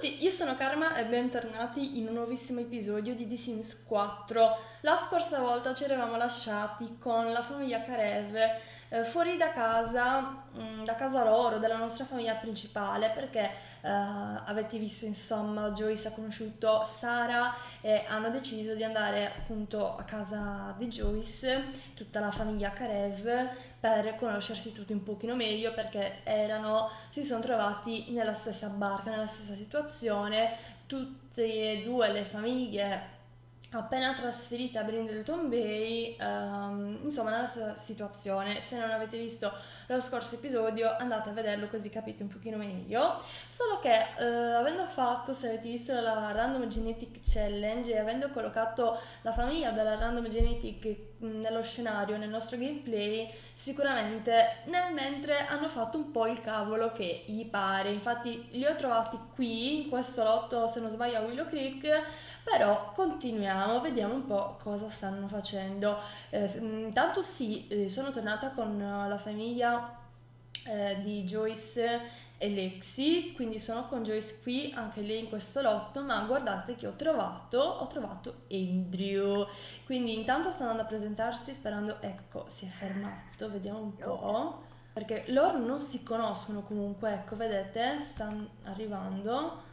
tutti, io sono Karma e bentornati in un nuovissimo episodio di The Sims 4. La scorsa volta ci eravamo lasciati con la famiglia Karev fuori da casa loro, della nostra famiglia principale, perché avete visto, insomma, Joyce ha conosciuto Sara e hanno deciso di andare appunto a casa di Joyce, tutta la famiglia Karev, per conoscersi tutti un pochino meglio, perché si sono trovati nella stessa barca, nella stessa situazione, tutte e due le famiglie appena trasferite a Brindleton Bay, insomma nella stessa situazione. Se non avete visto lo scorso episodio andate a vederlo così capite un pochino meglio, solo che avendo fatto, se avete visto la Random Genetic Challenge e avendo collocato la famiglia della Random Genetic nello scenario, nel nostro gameplay, sicuramente nel mentre hanno fatto un po' il cavolo che gli pare. Infatti li ho trovati qui in questo lotto, se non sbaglio, a Willow Creek. Però continuiamo, vediamo un po' cosa stanno facendo. Intanto sì, sono tornata con la famiglia di Joyce e Lexi, quindi sono con Joyce qui, anche lei in questo lotto, ma guardate che ho trovato Andrew. Quindi intanto sta andando a presentarsi sperando, ecco, si è fermato, vediamo un po', perché loro non si conoscono comunque, ecco, vedete, stanno arrivando.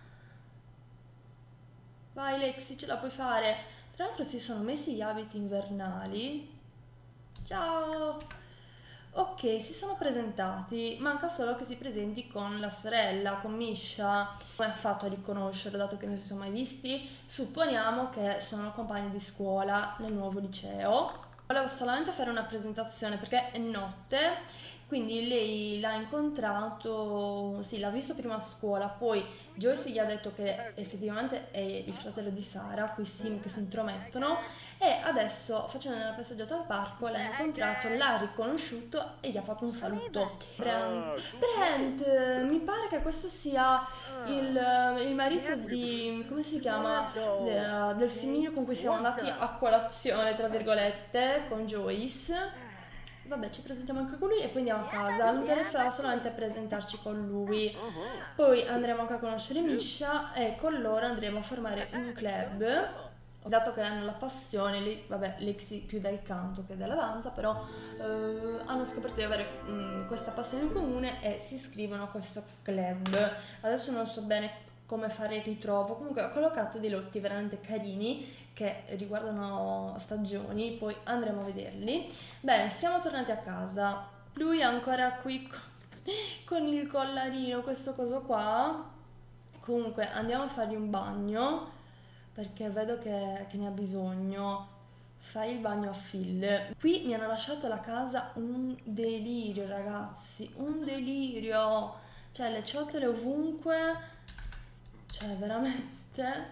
Vai Lexi, ce la puoi fare. Tra l'altro si sono messi gli abiti invernali. Ciao! Ok, si sono presentati. Manca solo che si presenti con la sorella, con Misha. Come ha fatto a riconoscerlo, dato che non si sono mai visti? Supponiamo che sono compagni di scuola nel nuovo liceo. Volevo solamente fare una presentazione perché è notte. Quindi lei l'ha incontrato, sì, l'ha visto prima a scuola, poi Joyce gli ha detto che effettivamente è il fratello di Sara, quei sim che si intromettono, e adesso facendo una passeggiata al parco l'ha incontrato, l'ha riconosciuto e gli ha fatto un saluto. Brent, mi pare che questo sia il marito di, come si chiama, del simile con cui siamo andati a colazione, tra virgolette, con Joyce. Vabbè, ci presentiamo anche con lui e poi andiamo a casa. Mi interessava solamente presentarci con lui. Poi andremo anche a conoscere Misha e con loro andremo a formare un club. Dato che hanno la passione, vabbè, Lexi più del canto che della danza, però hanno scoperto di avere questa passione in comune e si iscrivono a questo club. Adesso non so bene come fare il ritrovo, comunque ho collocato dei lotti veramente carini che riguardano stagioni, poi andremo a vederli. Bene, siamo tornati a casa, lui è ancora qui con il collarino, questo coso qua. Comunque andiamo a fargli un bagno perché vedo che ne ha bisogno. Fai il bagno a Phil. Qui mi hanno lasciato la casa un delirio, ragazzi, un delirio. Cioè le ciotole ovunque, cioè veramente,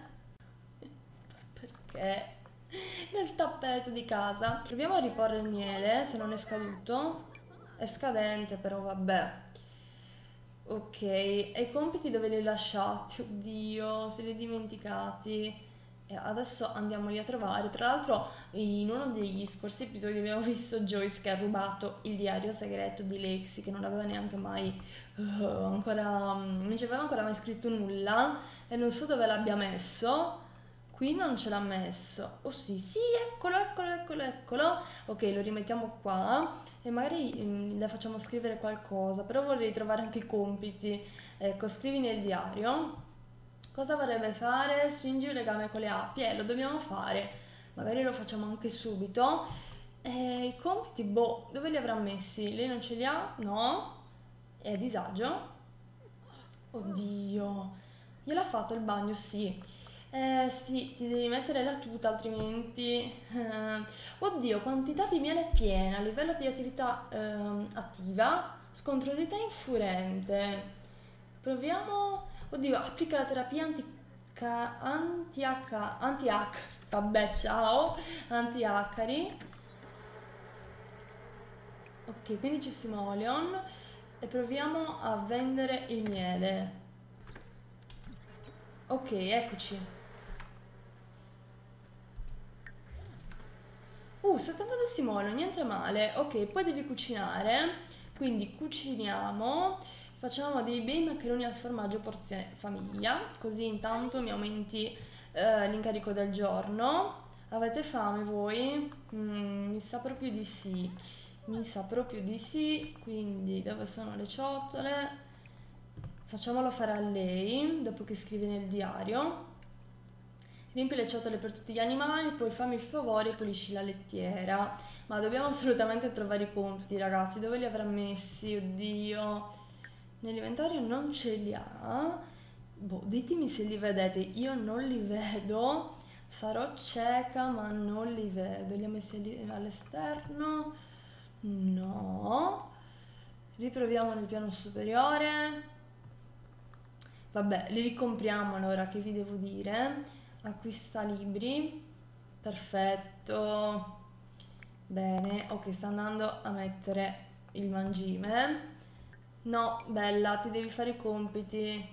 perché nel tappeto di casa. Proviamo a riporre il miele, se non è scaduto. È scadente, però vabbè. Ok, e i compiti dove li hai lasciati? Oddio, se li hai dimenticati. E adesso andiamoli a trovare. Tra l'altro in uno degli scorsi episodi abbiamo visto Joyce che ha rubato il diario segreto di Lexi, che non aveva neanche mai non ci aveva ancora mai scritto nulla e non so dove l'abbia messo. Qui non ce l'ha messo. Oh sì, sì, eccolo. Ok, lo rimettiamo qua e magari le facciamo scrivere qualcosa, però vorrei trovare anche i compiti. Ecco, scrivi nel diario. Cosa vorrebbe fare? Stringi un legame con le api, lo dobbiamo fare. Magari lo facciamo anche subito. I compiti, boh, dove li avrà messi? Lei non ce li ha? No? È a disagio? Oddio, gliel'ha fatto il bagno, sì. Sì, ti devi mettere la tuta, altrimenti... Oddio, quantità di miele piena, livello di attività attiva, scontrosità infurente. Proviamo... Oddio, applica la terapia anti-H. Vabbè, ciao, anti-acari. Ok, quindi ci simoleon e proviamo a vendere il miele. Ok, eccoci. 72 simoleon, niente male. Ok, poi devi cucinare, quindi cuciniamo. facciamo dei bei maccheroni al formaggio porzione famiglia, così intanto mi aumenti l'incarico del giorno. Avete fame voi? Mi sa proprio di sì. Mi sa proprio di sì, quindi dove sono le ciotole? Facciamolo fare a lei, dopo che scrive nel diario. Riempi le ciotole per tutti gli animali, poi fammi il favore e pulisci la lettiera. Ma dobbiamo assolutamente trovare i compiti, ragazzi. Dove li avrà messi? Oddio. Nell'inventario non ce li ha. Boh, ditemi se li vedete. Io non li vedo. Sarò cieca, ma non li vedo. Li ha messi all'esterno? No. Riproviamo nel piano superiore. Vabbè, li ricompriamo allora, che vi devo dire? Acquista libri. Perfetto. Bene, ok, sta andando a mettere il mangime. No, bella, ti devi fare i compiti.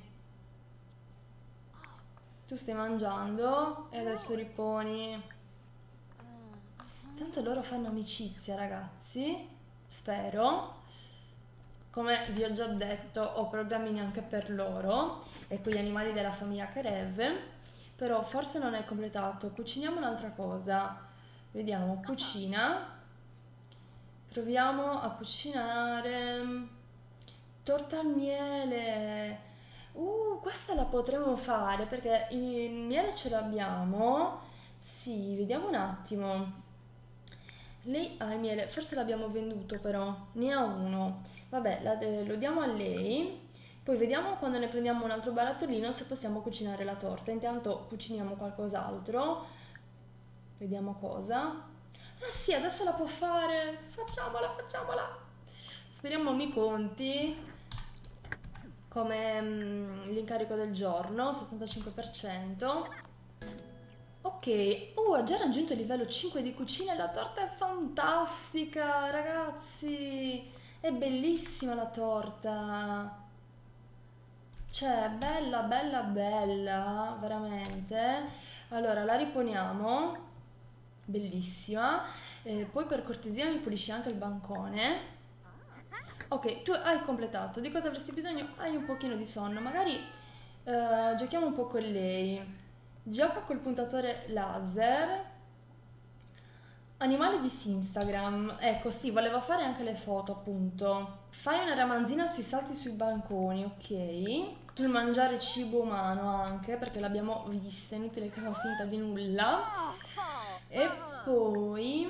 Tu stai mangiando e adesso riponi. Tanto loro fanno amicizia, ragazzi. Spero. Come vi ho già detto, ho programmi anche per loro e con gli animali della famiglia Karev. Però forse non è completato. Cuciniamo un'altra cosa. Vediamo, cucina. Proviamo a cucinare torta al miele. Questa la potremmo fare perché il miele ce l'abbiamo. Sì, vediamo un attimo. Lei ha il miele, forse l'abbiamo venduto però, ne ha uno. Vabbè, lo diamo a lei. Poi vediamo quando ne prendiamo un altro barattolino se possiamo cucinare la torta. Intanto cuciniamo qualcos'altro. Vediamo cosa. Ah sì, adesso la può fare. Facciamola, facciamola. Speriamo mi conti come l'incarico del giorno, 75%. Ok, ha già raggiunto il livello 5 di cucina e la torta è fantastica, ragazzi. È bellissima la torta. Cioè, bella, bella, bella, veramente. Allora, la riponiamo. Bellissima. Poi per cortesia mi pulisci anche il bancone. Ok, tu hai completato. Di cosa avresti bisogno? Hai un pochino di sonno. Magari giochiamo un po' con lei. Gioca col puntatore laser. Animale di Instagram. Ecco, sì, voleva fare anche le foto, appunto. Fai una ramanzina sui salti sui banconi, ok. Sul mangiare cibo umano anche, perché l'abbiamo vista, è inutile che fa finta di nulla. E poi...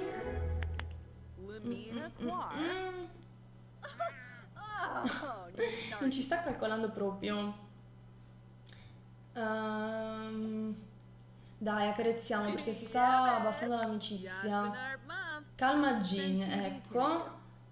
Non ci sta calcolando proprio. Dai, accarezziamo perché si sta abbassando l'amicizia. Calma Jean, ecco.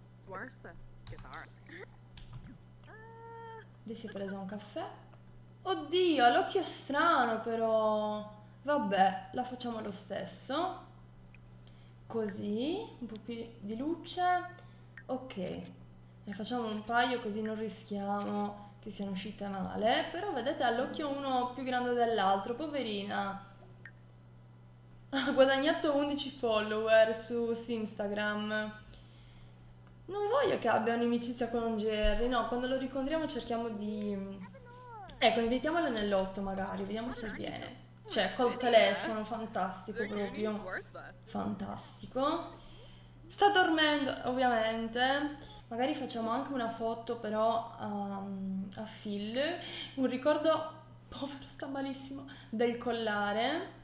Lei si è presa un caffè. Oddio, ha l'occhio strano però. Vabbè, la facciamo lo stesso. Così, un po' più di luce. Ok, ne facciamo un paio così non rischiamo che siano uscite male. Però vedete, ha l'occhio uno più grande dell'altro, poverina. Ha guadagnato 11 follower su Instagram. Non voglio che abbia un'amicizia con Jerry, no, quando lo ricontriamo cerchiamo di... Ecco, invitiamolo nell'otto magari, vediamo se viene. Cioè, col telefono, fantastico proprio. Fantastico. Sta dormendo, ovviamente. Magari facciamo anche una foto però a Phil. Un ricordo, povero, sta malissimo, del collare.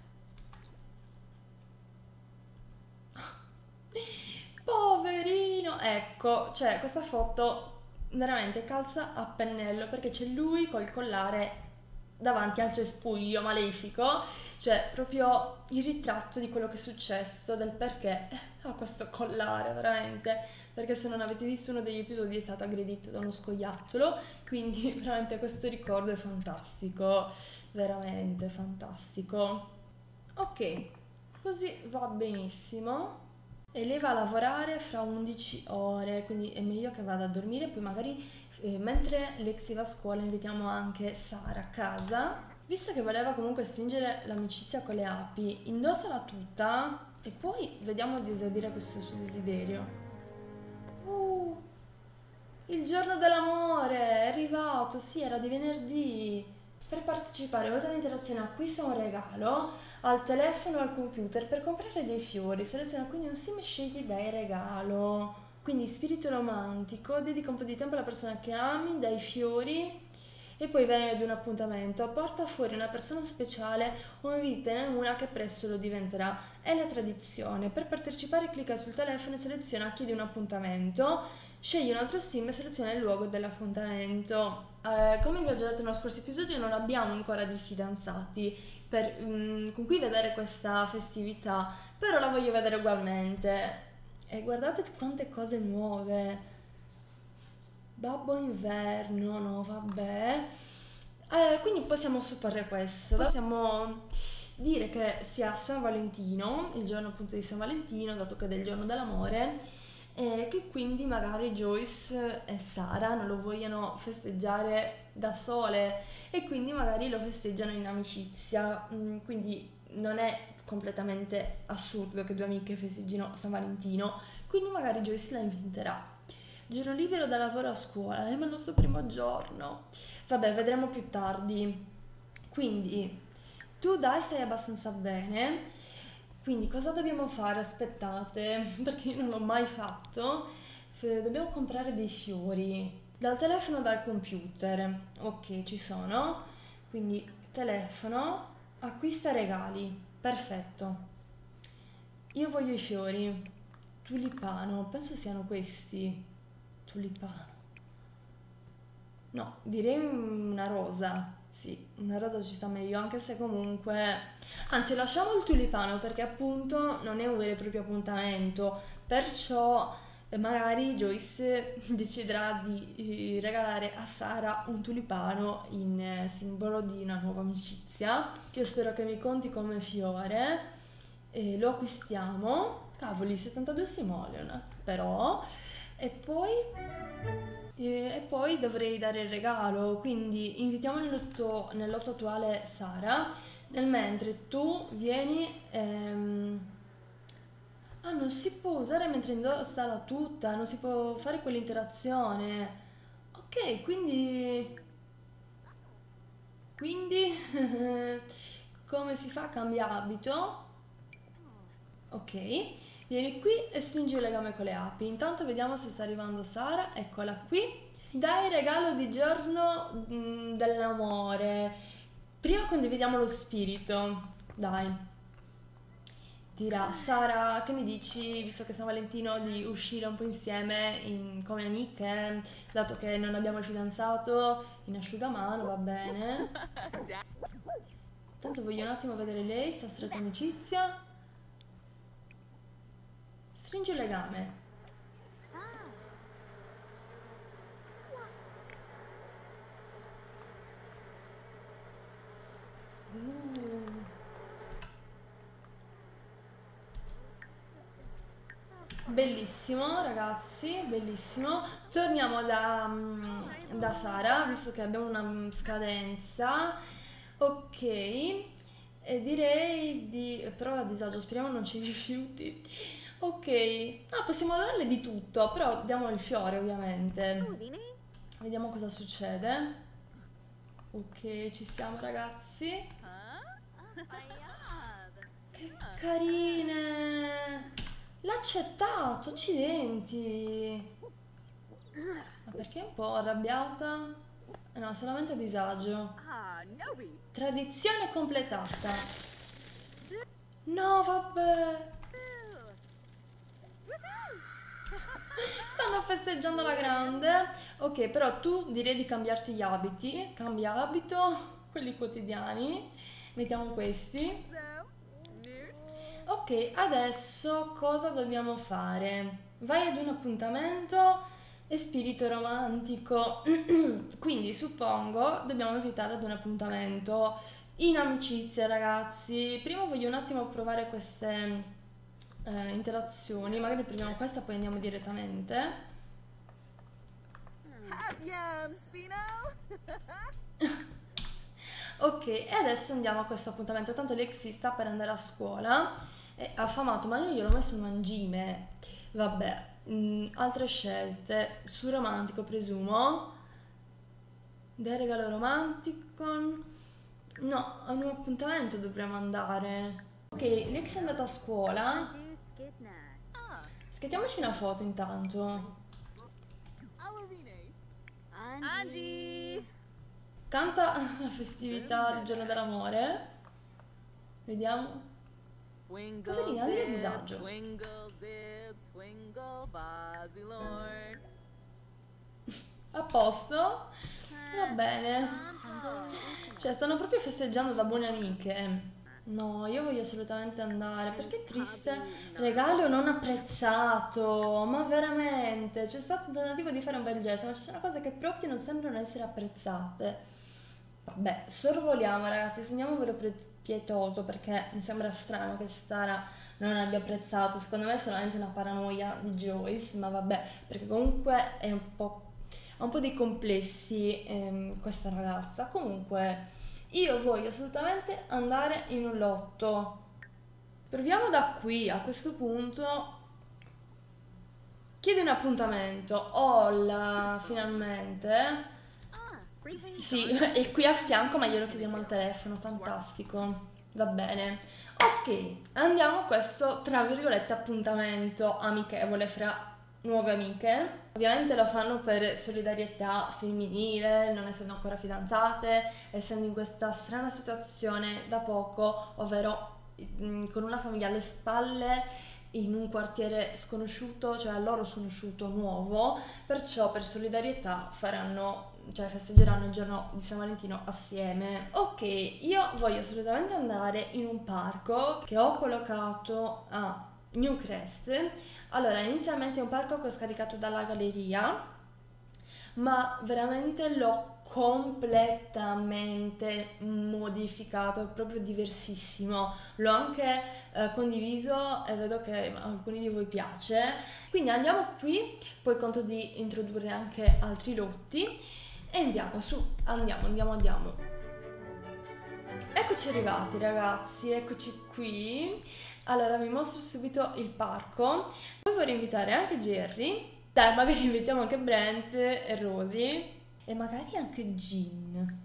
Poverino! Ecco, cioè questa foto veramente calza a pennello perché c'è lui col collare davanti al cespuglio malefico, cioè proprio il ritratto di quello che è successo, del perché ha questo collare, veramente, perché se non avete visto uno degli episodi è stato aggredito da uno scoiattolo, quindi veramente questo ricordo è fantastico, veramente fantastico. Ok, così va benissimo. E lei va a lavorare fra 11 ore, quindi è meglio che vada a dormire, poi magari mentre Lexi va a scuola invitiamo anche Sara a casa. Visto che voleva comunque stringere l'amicizia con le api, indossala tutta e poi vediamo di esaudire questo suo desiderio. Il giorno dell'amore è arrivato, sì, era di venerdì. Per partecipare usa l'interazione acquista un regalo al telefono o al computer per comprare dei fiori. Seleziona quindi un sim e scegli dai regalo. Quindi spirito romantico, dedica un po' di tempo alla persona che ami, dai fiori e poi vai ad un appuntamento. Porta fuori una persona speciale o invitane una che presto lo diventerà. È la tradizione. Per partecipare clicca sul telefono e seleziona chiedi un appuntamento. Scegli un altro sim e seleziona il luogo dell'appuntamento. Come vi ho già detto nello scorso episodio, non abbiamo ancora dei fidanzati con cui vedere questa festività, però la voglio vedere ugualmente. E guardate quante cose nuove. Babbo inverno, no, vabbè. Quindi possiamo supporre questo. Possiamo dire che sia San Valentino, il giorno appunto di San Valentino, dato che è del giorno dell'amore, e che quindi magari Joyce e Sara non lo vogliono festeggiare da sole e quindi magari lo festeggiano in amicizia. Quindi non è completamente assurdo che due amiche festeggino San Valentino, quindi magari Joyce la inviterà. Giorno libero da lavoro a scuola, ma il nostro primo giorno. Vabbè, vedremo più tardi. Quindi, tu dai stai abbastanza bene. Quindi, cosa dobbiamo fare? Aspettate, perché io non l'ho mai fatto. Dobbiamo comprare dei fiori. Dal telefono o dal computer. Ok, ci sono. Quindi, telefono, acquista regali. Perfetto. Io voglio i fiori. Tulipano, penso siano questi. Tulipano. No, direi una rosa. Sì, una rosa ci sta meglio, anche se comunque... Anzi, lasciamo il tulipano perché appunto non è un vero e proprio appuntamento, perciò magari Joyce deciderà di regalare a Sara un tulipano in simbolo di una nuova amicizia. Io spero che mi conti come fiore. Lo acquistiamo. Cavoli, 72 simoleon, però... E poi dovrei dare il regalo, quindi invitiamo nell'otto attuale Sara, nel mentre tu vieni... Ah, non si può usare mentre indossa la tuta, non si può fare quell'interazione. Ok, quindi... Quindi... come si fa? Cambia abito. Ok, vieni qui e stringi il legame con le api. Intanto vediamo se sta arrivando Sara. Eccola qui. Dai regalo di giorno dell'amore. Prima condividiamo lo spirito. Dai. Dirà Sara, che ne dici, visto che San Valentino, di uscire un po' insieme come amiche, dato che non abbiamo il fidanzato, in asciugamano, va bene. Tanto voglio un attimo vedere lei, sta stretta amicizia. Stringi il legame. Bellissimo ragazzi, bellissimo. Torniamo da Sara, visto che abbiamo una scadenza. Ok, e direi di... però a disagio, speriamo non ci rifiuti. Ok, possiamo darle di tutto, però diamo il fiore ovviamente. Vediamo cosa succede. Ok, ci siamo ragazzi. Che carine! L'ha accettato, accidenti! Ma perché è un po' arrabbiata? No, solamente a disagio. Tradizione completata. No, vabbè. Stanno festeggiando la grande. Ok, però tu direi di cambiarti gli abiti. Cambia abito, quelli quotidiani. Mettiamo questi. Ok, adesso cosa dobbiamo fare? Vai ad un appuntamento e spirito romantico. Quindi suppongo dobbiamo invitare ad un appuntamento in amicizia, ragazzi. Prima voglio un attimo provare queste interazioni. Magari prendiamo questa, poi andiamo direttamente. Ok, e adesso andiamo a questo appuntamento. Tanto Lexi sta per andare a scuola. È affamato, ma io gliel'ho messo un mangime. Vabbè, Altre scelte, sul romantico presumo, del regalo romantico, no, a un appuntamento dovremmo andare. Ok, Lex è andata a scuola, scattiamoci una foto intanto. Angie. Canta la festività del giorno dell'amore, vediamo. Poverina, lei è a disagio. A posto? Va bene. Cioè, stanno proprio festeggiando da buone amiche. No, io voglio assolutamente andare. Perché è triste? Regalo non apprezzato. Ma veramente? C'è stato un tentativo di fare un bel gesto, ma ci sono cose che proprio non sembrano essere apprezzate. Vabbè, sorvoliamo ragazzi, segniamovelo pietoso perché mi sembra strano che Stara non abbia apprezzato. Secondo me è solamente una paranoia di Joyce, ma vabbè, perché comunque ha un po' di complessi questa ragazza. Comunque, io voglio assolutamente andare in un lotto. Proviamo da qui, a questo punto. Chiedi un appuntamento. Hola, finalmente. Sì, è qui a fianco, ma glielo chiediamo al telefono, fantastico. Va bene. Ok, andiamo a questo, tra virgolette, appuntamento amichevole fra nuove amiche. Ovviamente lo fanno per solidarietà femminile, non essendo ancora fidanzate, essendo in questa strana situazione da poco, ovvero con una famiglia alle spalle in un quartiere sconosciuto, cioè a loro sconosciuto, nuovo, perciò per solidarietà festeggeranno il giorno di San Valentino assieme. Ok, io voglio assolutamente andare in un parco che ho collocato a Newcrest. Allora, inizialmente è un parco che ho scaricato dalla galleria, ma veramente l'ho completamente modificato, è proprio diversissimo. L'ho anche condiviso e vedo che a alcuni di voi piace. Quindi andiamo qui, poi conto di introdurre anche altri lotti e andiamo su, andiamo. Eccoci arrivati ragazzi, eccoci qui. Allora vi mostro subito il parco. Poi vorrei invitare anche Jerry. Dai, magari invitiamo anche Brent e Rosie. E magari anche Jean.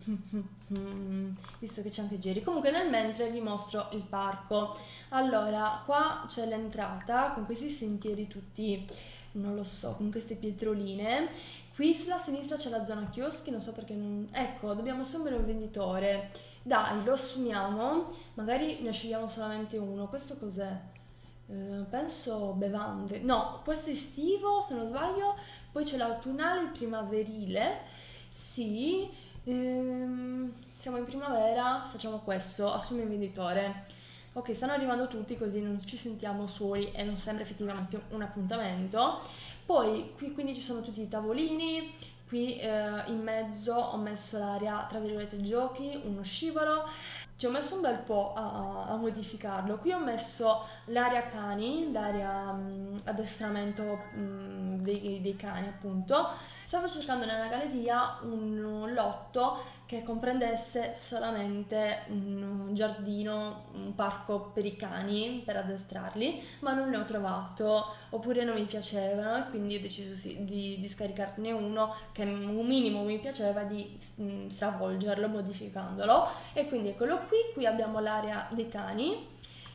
Visto che c'è anche Jerry. Comunque nel mentre vi mostro il parco. Allora, qua c'è l'entrata con questi sentieri tutti, non lo so, con queste pietroline. Qui sulla sinistra c'è la zona chioschi, non so perché non... Ecco, dobbiamo assumere un venditore. Dai, lo assumiamo. Magari ne scegliamo solamente uno. Questo cos'è? Penso bevande. No, questo è estivo, se non sbaglio. Poi c'è l'autunnale, il primaverile. Sì, siamo in primavera, facciamo questo, assumi un venditore. Ok, stanno arrivando tutti così non ci sentiamo soli e non sembra effettivamente un appuntamento. Poi qui quindi ci sono tutti i tavolini, qui in mezzo ho messo l'area tra virgolette giochi, uno scivolo. Ci ho messo un bel po' a modificarlo. Qui ho messo l'area cani, l'area addestramento dei cani appunto. Stavo cercando nella galleria un lotto che comprendesse solamente un giardino, un parco per i cani, per addestrarli, ma non ne ho trovato, oppure non mi piacevano e quindi ho deciso di scaricarne uno che un minimo mi piaceva, di stravolgerlo modificandolo. E quindi eccolo qui abbiamo l'area dei cani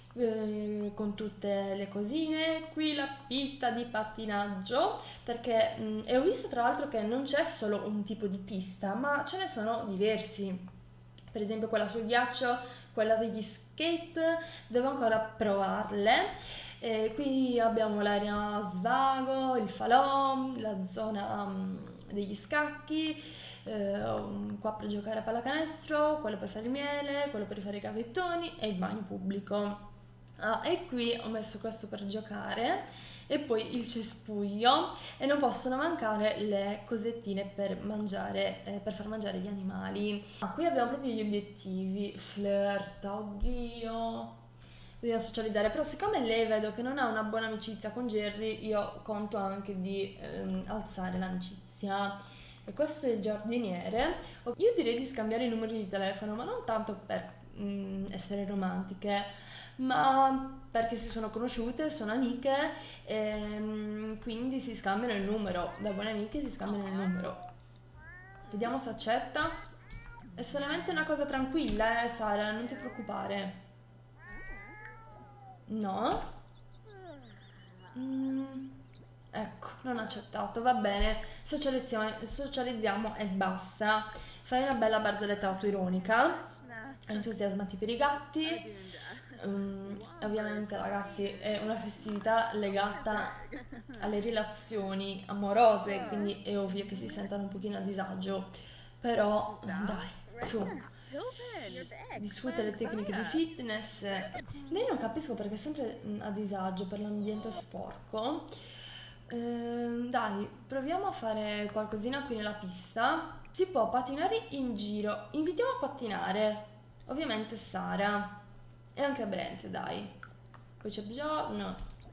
con tutte le cosine, qui la pista di pattinaggio perché e ho visto tra l'altro che non c'è solo un tipo di pista ma ce ne sono diversi, per esempio quella sul ghiaccio, quella degli skate, devo ancora provarle. Qui abbiamo l'area svago, il falò, la zona degli scacchi, qua per giocare a pallacanestro, quello per fare il miele, quello per fare i gavettoni e il bagno pubblico. E qui ho messo questo per giocare e poi il cespuglio e non possono mancare le cosettine per mangiare, per far mangiare gli animali. Qui abbiamo proprio gli obiettivi, flirt, oddio, dobbiamo socializzare, però siccome lei vedo che non ha una buona amicizia con Jerry, io conto anche di alzare l'amicizia. E questo è il giardiniere. Io direi di scambiare i numeri di telefono, ma non tanto per essere romantiche, ma perché si sono conosciute, sono amiche, quindi si scambiano il numero. Da buone amiche si scambiano il numero. Vediamo se accetta. È solamente una cosa tranquilla, Sara, non ti preoccupare. No? Mm, ecco, non ha accettato, va bene. Socializziamo e basta. Fai una bella barzelletta autoironica. Entusiasmati per i gatti. Ovviamente, ragazzi, è una festività legata alle relazioni amorose, quindi è ovvio che si sentano un pochino a disagio. Però, dai, su, discute le tecniche di fitness. Lei non capisco perché è sempre a disagio per l'ambiente sporco. Dai, proviamo a fare qualcosina qui nella pista. Si può pattinare in giro. Invitiamo a pattinare, ovviamente Sara e anche Brent, dai. Poi c'è Bjorn.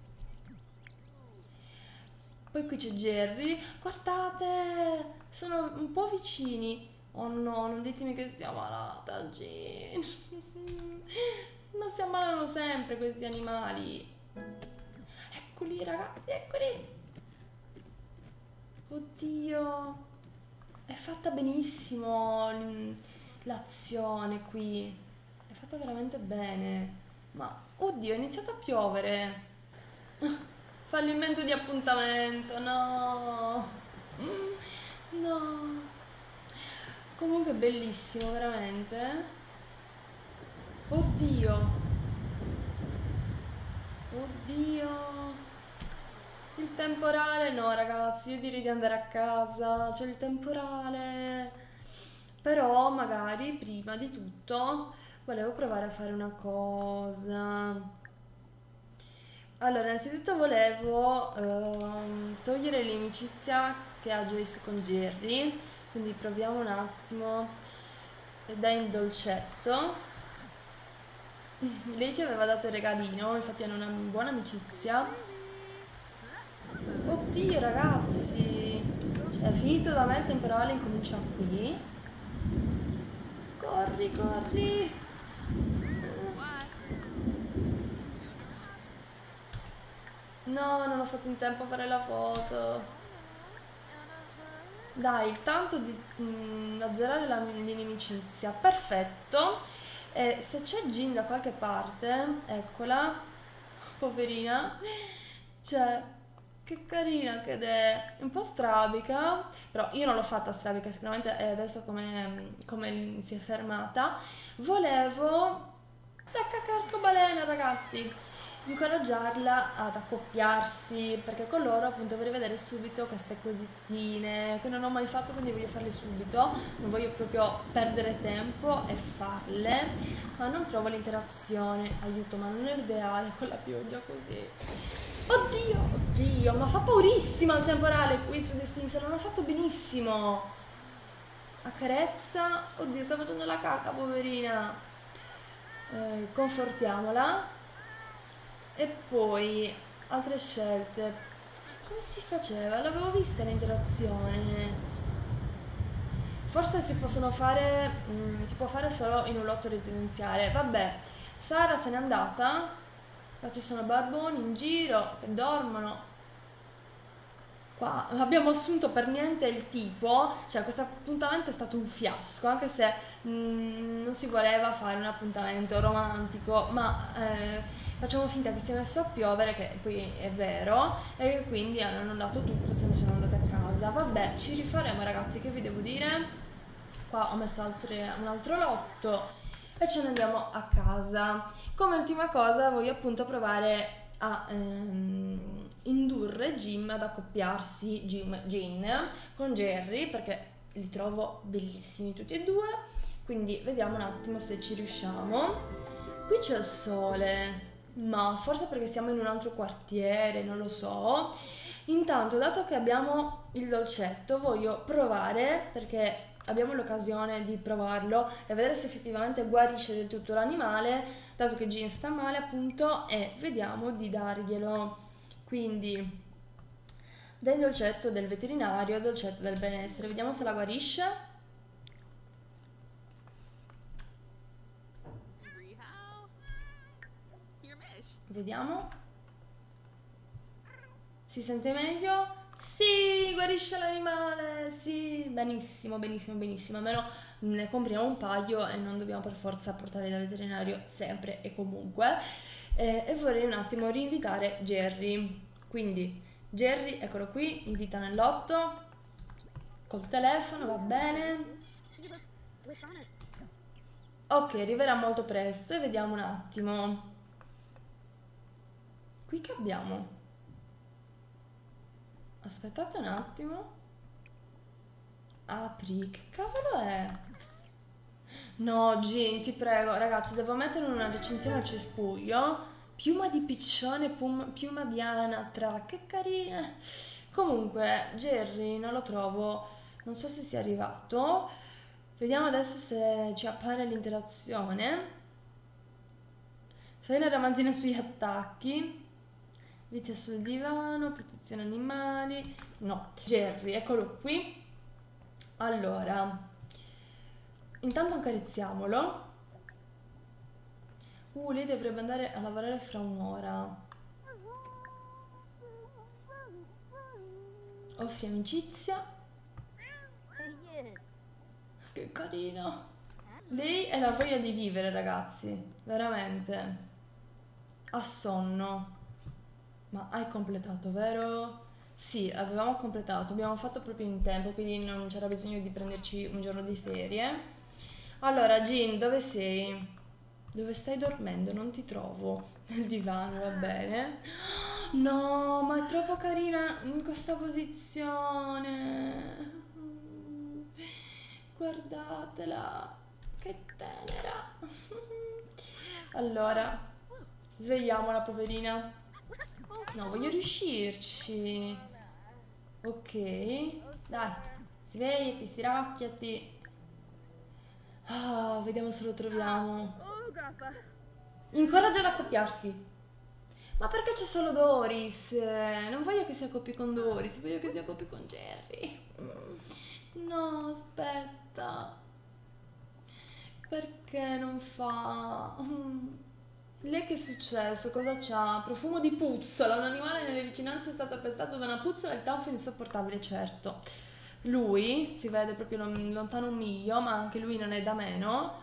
Poi qui c'è Jerry. Guardate, sono un po' vicini. Oh no, non ditemi che sia malata, Jean. Ma si ammalano sempre questi animali. Eccoli ragazzi, eccoli. Oddio. È fatta benissimo l'azione qui. È fatta veramente bene. Ma, oddio, è iniziato a piovere. Fallimento di appuntamento, no. No. Comunque bellissimo, veramente. Oddio. Oddio. Il temporale, no ragazzi, io direi di andare a casa. C'è il temporale. Però magari prima di tutto volevo provare a fare una cosa. Allora, innanzitutto volevo togliere l'amicizia che ha Joyce con Jerry, quindi proviamo un attimo. Dai il dolcetto. Lei ci aveva dato il regalino, infatti hanno una buona amicizia. Oddio ragazzi, cioè, è finito da me il temporale, incomincia qui. Corri, corri. No, non ho fatto in tempo a fare la foto. Dai, il tanto di azzerare l'inimicizia. Perfetto. E se c'è Jean da qualche parte, eccola, poverina. Cioè, che carina che è un po' strabica, però io non l'ho fatta strabica, sicuramente è adesso come si è fermata. Volevo la cacca ragazzi, incoraggiarla ad accoppiarsi, perché con loro appunto vorrei vedere subito queste cosettine che non ho mai fatto, quindi voglio farle subito, non voglio proprio perdere tempo e farle, ma non trovo l'interazione, aiuto, ma non è ideale con la pioggia così. Oddio, oddio, ma fa paurissima il temporale qui su The Sims, non ha fatto benissimo. Accarezza, oddio, sta facendo la caca, poverina. Confortiamola. E poi altre scelte. Come si faceva? L'avevo vista l'interazione. Forse si possono fare, si può fare solo in un lotto residenziale. Vabbè, Sara se n'è andata. Qua ci sono barboni in giro che dormono. Qua abbiamo assunto per niente il tipo, cioè questo appuntamento è stato un fiasco, anche se non si voleva fare un appuntamento romantico, ma facciamo finta che sia messo a piovere, che poi è vero, e quindi hanno annullato tutto, se ne sono andate a casa. Vabbè, ci rifaremo ragazzi, che vi devo dire? Qua ho messo un altro lotto e ce ne andiamo a casa. Come ultima cosa voglio appunto provare a indurre Jim ad accoppiarsi, Jean, con Jerry, perché li trovo bellissimi tutti e due, quindi vediamo un attimo se ci riusciamo. Qui c'è il sole, ma forse perché siamo in un altro quartiere, non lo so. Intanto, dato che abbiamo il dolcetto, voglio provare, perché abbiamo l'occasione di provarlo e vedere se effettivamente guarisce del tutto l'animale, dato che Jean sta male appunto, e vediamo di darglielo. Quindi dai il dolcetto del veterinario, dolcetto del benessere, vediamo se la guarisce. Vediamo. Si sente meglio? Sì, guarisce l'animale, sì, benissimo, benissimo, benissimo. Almeno ne compriamo un paio e non dobbiamo per forza portare dal veterinario sempre e comunque. E vorrei un attimo rinvitare Jerry. Quindi Jerry, eccolo qui, invita nell'otto, col telefono, va bene. Ok, arriverà molto presto e vediamo un attimo. Qui che abbiamo? Aspettate un attimo. Apri, che cavolo è? No, Gin, ti prego, ragazzi, devo mettere una recensione al cespuglio. Piuma di piccione, piuma di anatra, che carina. Comunque, Jerry non lo trovo, non so se sia arrivato. Vediamo adesso se ci appare l'interazione. Fai una ramanzina sugli attacchi. Vita sul divano, protezione animali. No, Jerry, eccolo qui. Allora, intanto accarezziamolo. Lei dovrebbe andare a lavorare fra un'ora. Offri amicizia. Che carino. Lei ha la voglia di vivere, ragazzi. Veramente. Ha sonno. Ma hai completato, vero? Sì, avevamo completato. Abbiamo fatto proprio in tempo, quindi non c'era bisogno di prenderci un giorno di ferie. Allora, Gin, dove sei? Dove stai dormendo? Non ti trovo. Nel divano, va bene. No, ma è troppo carina in questa posizione. Guardatela, che tenera. Allora, svegliamola, poverina. No, voglio riuscirci. Ok, dai, svegliati, stiracchiati. Ah, vediamo se lo troviamo. Incoraggia ad accoppiarsi. Ma perché c'è solo Doris? Non voglio che si accoppi con Doris, voglio che si accoppi con Jerry. No, aspetta. Perché non fa? Lei che è successo? Cosa c'ha? Profumo di puzzola. Un animale nelle vicinanze è stato appestato da una puzzola e il tanfo è insopportabile, certo. Lui si vede proprio lontano un miglio, ma anche lui non è da meno.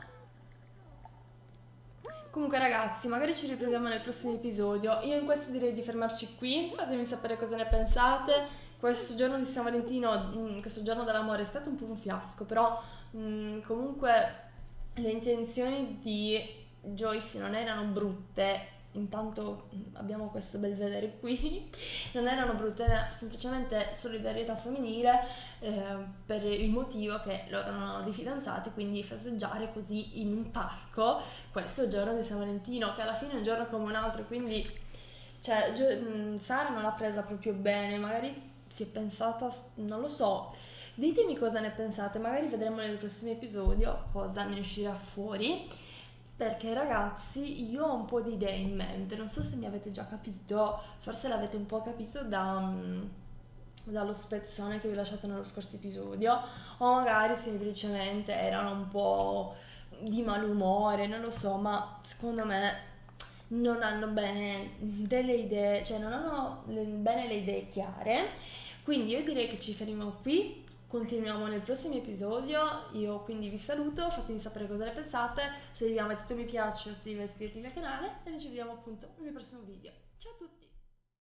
Comunque ragazzi, magari ci riproviamo nel prossimo episodio. Io in questo direi di fermarci qui. Fatemi sapere cosa ne pensate. Questo giorno di San Valentino, questo giorno dell'amore è stato un po' un fiasco, però comunque le intenzioni di Joyce non erano brutte. Intanto abbiamo questo bel vedere qui. Non erano brutte, era semplicemente solidarietà femminile, per il motivo che loro non hanno dei fidanzati, quindi festeggiare così in un parco questo giorno di San Valentino, che alla fine è un giorno come un altro, quindi cioè Sara non l'ha presa proprio bene, magari si è pensata, non lo so. Ditemi cosa ne pensate, magari vedremo nel prossimo episodio cosa ne uscirà fuori. Perché ragazzi, io ho un po' di idee in mente, non so se mi avete già capito, forse l'avete un po' capito dallo spezzone che vi ho lasciato nello scorso episodio, o magari semplicemente erano un po' di malumore, non lo so, ma secondo me non hanno bene delle idee, cioè non hanno bene le idee chiare, quindi io direi che ci fermiamo qui. Continuiamo nel prossimo episodio, io quindi vi saluto, fatemi sapere cosa ne pensate, se vi va mettete un mi piace o se vi iscrivetevi al canale e noi ci vediamo appunto nel prossimo video. Ciao a tutti!